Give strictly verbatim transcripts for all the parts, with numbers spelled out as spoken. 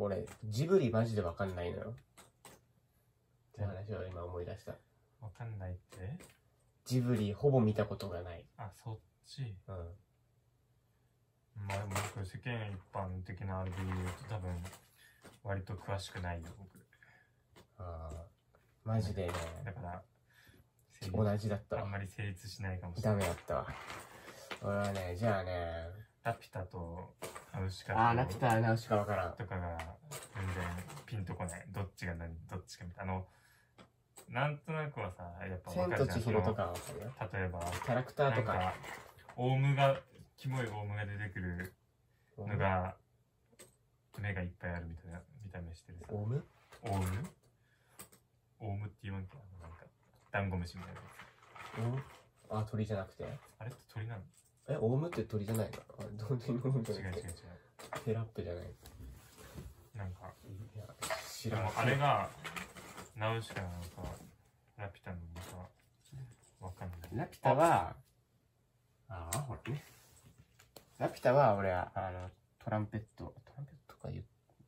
俺、ジブリマジでわかんないのよ。って話を今思い出した。 わかんないって？ ジブリほぼ見たことがない。 あ、そっち。 うん。 まあ僕、世間一般的なあれで言うと多分、割と詳しくないよ、僕。 ああ、マジでね。 だから、 同じだったわ。 あんまり成立しないかもしれない。 ダメだったわ。俺はね、じゃあね、 ラピュタとナウシカとあー、ラピュタ、ナウシカわからん。 とかが全然ピンとこない。どっちが何、どっちかみたいな。あの、なんとなくはさ、やっぱ分かるじゃん。 千と千尋とかはわかるよ。 例えば、 キャラクターとか。 なんかオウムが、キモいオウムが出てくるのが、目がいっぱいあるみたいな見た目してるさ。 オウムオウムオウムって言わんけど、なんか、ダンゴムシみたいなやオウムあ、鳥じゃなくて。 つ。あれって鳥なの？ え、オウムって鳥じゃないの？あれ、どうでもいいんじゃない？ 違う違う違う。 テラップじゃない。 なんか、 いや、知らん。 でもあれが、ナウシカなのか、ラピュタなのか、わかんない。 ラピュタは、ああ、ほらね。ラピュタは、俺は、あの、トランペット、トランペットか言う、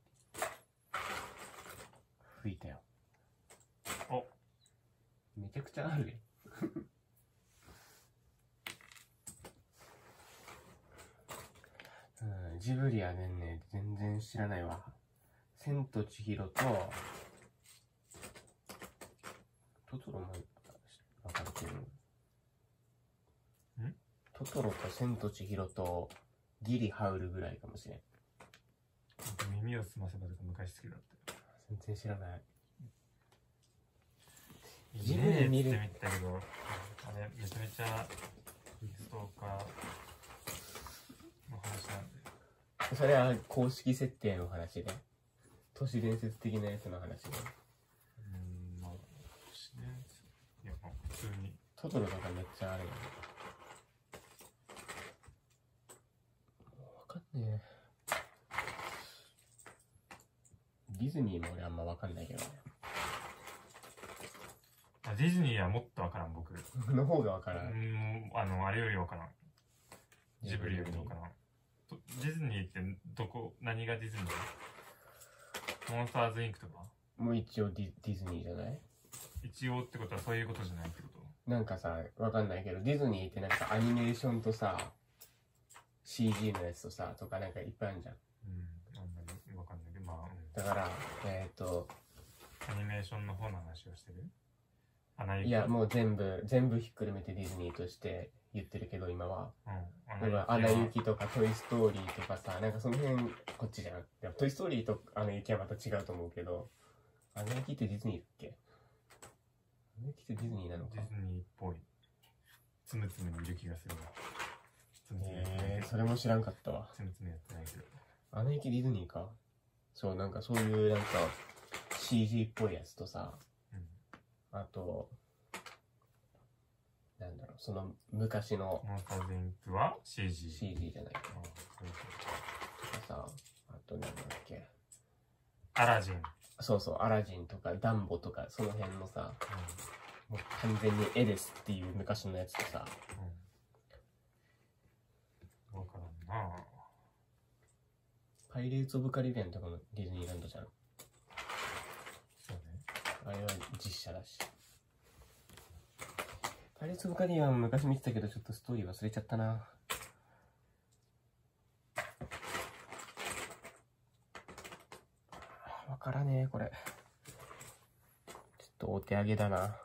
吹いたよ。 お、 めちゃくちゃあるよ。うん、ジブリはね、ね、全然知らないわ。千と千尋と、トトロも分かってる。 ん？ トトロと千と千尋と、ギリハウルぐらいかもしれん。 耳をすませばとか昔好きだった。 全然知らない。 ジブリ見るって見たけど、あれめちゃめちゃストーカーの話なんで。 それは公式設定の話で、都市伝説的なやつの話で。 うーん、まあ、都市伝説。いや、まあ普通に。 トトロとかめっちゃあるよね。わかんねえ。ディズニーも俺あんまわかんないけどね。 あ、ディズニーはもっとわからん、僕。 の方がわからん。 うーん、あの、あれよりわからん。ジブリよりわからん。とディズニーってどこ、何がディズニー？モンスターズインクとか？ もう一応ディディズニーじゃない？ 一応ってことはそういうことじゃないってこと？ なんかさ、わかんないけど、ディズニーってなんかアニメーションとさ、シージー のやつとさ、とかなんかいっぱいあるじゃん。 うん、あんまりわかんないけど、まあ、うん、 だから、えっと、 アニメーションの方の話をしてる？アナ雪。 いや、もう全部、全部ひっくるめてディズニーとして言ってるけど、今は。 うん、 例えば、アナ雪とか、トイ・ストーリーとかさ、なんかその辺、こっちじゃん。でもトイ・ストーリーとアナ雪はまた違うと思うけど、アナ雪ってディズニーだっけ？アナ雪ってディズニーなのか？ ディズニーっぽい。つむつむにいる気がするわ。つむつむやってないえー、 けど。 それも知らんかったわ。 つむつむやってないけど。 アナ雪ディズニーか。そう、なんかそういうなんか シージー っぽいやつとさ、 うん、 あと、なんだろう、その昔のモンスターズインクは シージー。 シージー じゃないか。 ああ、そういうこととかさ、あとなんだっけ。 アラジン。 そうそう、アラジンとかダンボとか、その辺のさ、 うもう完全に絵ですっていう昔のやつとさ、 ん。うん。わからんなぁ。 パイレーツ・オブ・カリビアンとかのディズニーランドじゃん。 そうね。 あれは実写だし。パイレーツ・オブ・カリビアンも昔見てたけど、ちょっとストーリー忘れちゃったな。わからねえ、これ。ちょっとお手上げだな。